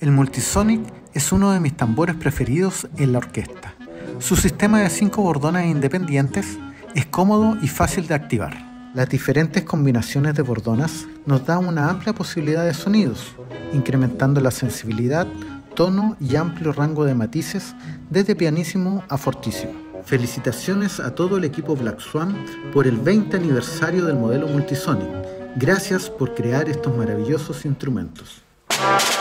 El Multisonic es uno de mis tambores preferidos en la orquesta. Su sistema de 5 bordones independientes es cómodo y fácil de activar. Las diferentes combinaciones de bordonas nos dan una amplia posibilidad de sonidos, incrementando la sensibilidad, tono y amplio rango de matices desde pianísimo a fortísimo. Felicitaciones a todo el equipo Black Swan por el 20 aniversario del modelo Multisonic. Gracias por crear estos maravillosos instrumentos.